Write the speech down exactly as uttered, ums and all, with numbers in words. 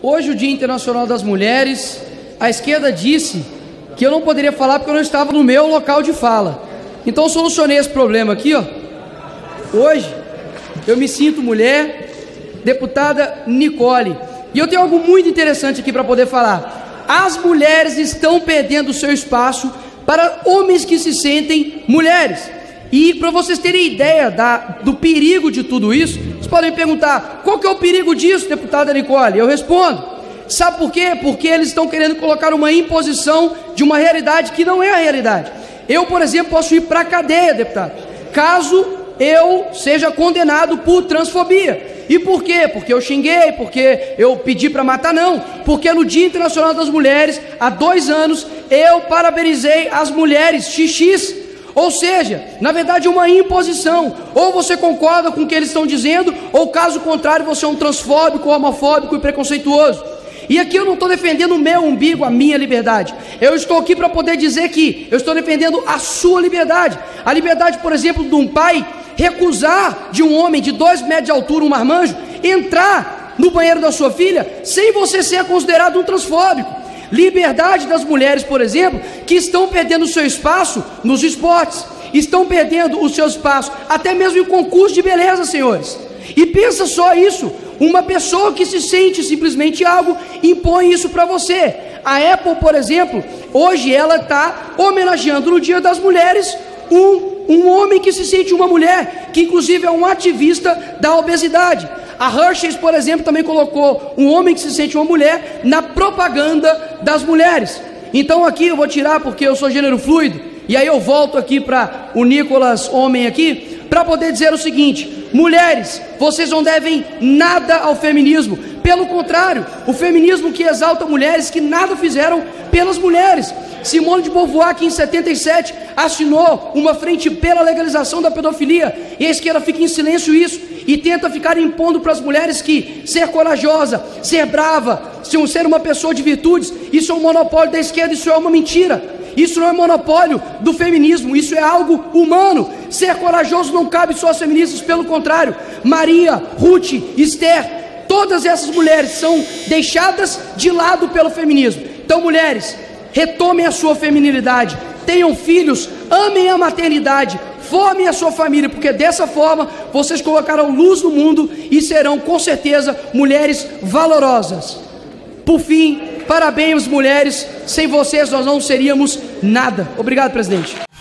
Hoje, o Dia Internacional das Mulheres, a esquerda disse que eu não poderia falar porque eu não estava no meu local de fala. Então, eu solucionei esse problema aqui, ó. Hoje, eu me sinto mulher, deputada Nicole. E eu tenho algo muito interessante aqui para poder falar. As mulheres estão perdendo o seu espaço para homens que se sentem mulheres. E para vocês terem ideia da, do perigo de tudo isso, vocês podem me perguntar, qual que é o perigo disso, deputada Nicole? Eu respondo, sabe por quê? Porque eles estão querendo colocar uma imposição de uma realidade que não é a realidade. Eu, por exemplo, posso ir para a cadeia, deputado, caso eu seja condenado por transfobia. E por quê? Porque eu xinguei, porque eu pedi para matar? Não, porque no Dia Internacional das Mulheres, há dois anos, eu parabenizei as mulheres xixis. Ou seja, na verdade é uma imposição. Ou você concorda com o que eles estão dizendo, ou caso contrário você é um transfóbico, homofóbico e preconceituoso. E aqui eu não estou defendendo o meu umbigo, a minha liberdade. Eu estou aqui para poder dizer que eu estou defendendo a sua liberdade. A liberdade, por exemplo, de um pai recusar de um homem de dois metros de altura, um marmanjo, entrar no banheiro da sua filha sem você ser considerado um transfóbico. Liberdade das mulheres, por exemplo, que estão perdendo o seu espaço nos esportes, estão perdendo o seu espaço até mesmo em concurso de beleza, senhores. E pensa só isso, uma pessoa que se sente simplesmente algo, impõe isso para você. A Apple, por exemplo, hoje ela está homenageando no Dia das Mulheres um, um homem que se sente uma mulher, que inclusive é um ativista da obesidade. A Hershey's, por exemplo, também colocou um homem que se sente uma mulher na propaganda das mulheres. Então aqui eu vou tirar porque eu sou gênero fluido, e aí eu volto aqui para o Nicolas, homem aqui, para poder dizer o seguinte: mulheres, vocês não devem nada ao feminismo. Pelo contrário, o feminismo que exalta mulheres que nada fizeram pelas mulheres. Simone de Beauvoir, que em setenta e sete assinou uma frente pela legalização da pedofilia, e a esquerda fica em silêncio isso, e tenta ficar impondo para as mulheres que ser corajosa, ser brava, ser uma pessoa de virtudes, isso é um monopólio da esquerda, isso é uma mentira. Isso não é monopólio do feminismo, isso é algo humano. Ser corajoso não cabe só aos feministas, pelo contrário. Maria, Ruth, Esther, todas essas mulheres são deixadas de lado pelo feminismo. Então, mulheres, retomem a sua feminilidade, tenham filhos, amem a maternidade, formem a sua família, porque dessa forma vocês colocarão luz no mundo e serão com certeza mulheres valorosas. Por fim, parabéns, mulheres, sem vocês nós não seríamos nada. Obrigado, presidente.